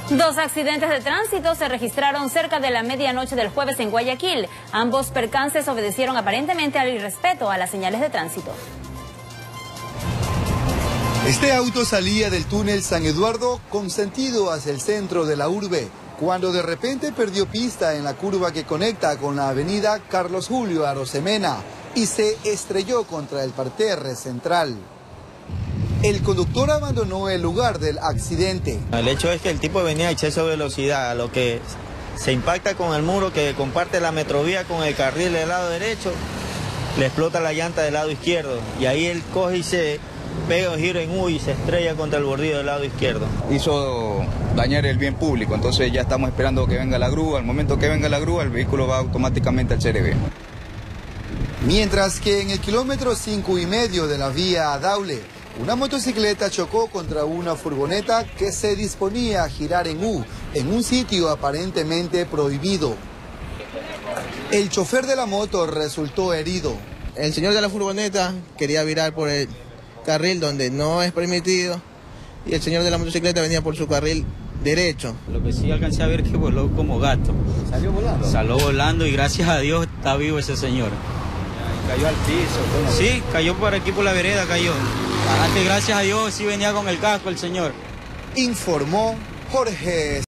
Dos accidentes de tránsito se registraron cerca de la medianoche del jueves en Guayaquil. Ambos percances obedecieron aparentemente al irrespeto a las señales de tránsito. Este auto salía del túnel San Eduardo con sentido hacia el centro de la urbe, cuando de repente perdió pista en la curva que conecta con la avenida Carlos Julio Arosemena y se estrelló contra el parterre central. El conductor abandonó el lugar del accidente. El hecho es que el tipo venía a exceso de velocidad, a lo que se impacta con el muro que comparte la metrovía con el carril del lado derecho, le explota la llanta del lado izquierdo y ahí él coge y se pega un giro en U y se estrella contra el bordillo del lado izquierdo. Hizo dañar el bien público, entonces ya estamos esperando que venga la grúa. Al momento que venga la grúa, el vehículo va automáticamente al CRB. Mientras que en el kilómetro 5,5 de la vía Daule, una motocicleta chocó contra una furgoneta que se disponía a girar en U, en un sitio aparentemente prohibido. El chofer de la moto resultó herido. El señor de la furgoneta quería virar por el carril donde no es permitido y el señor de la motocicleta venía por su carril derecho. Lo que sí alcancé a ver que voló como gato. ¿Salió volando? Salió volando y gracias a Dios está vivo ese señor. Cayó al piso. Sí, cayó por aquí por la vereda, cayó. Antes, gracias a Dios, sí venía con el casco el señor. Informó Jorge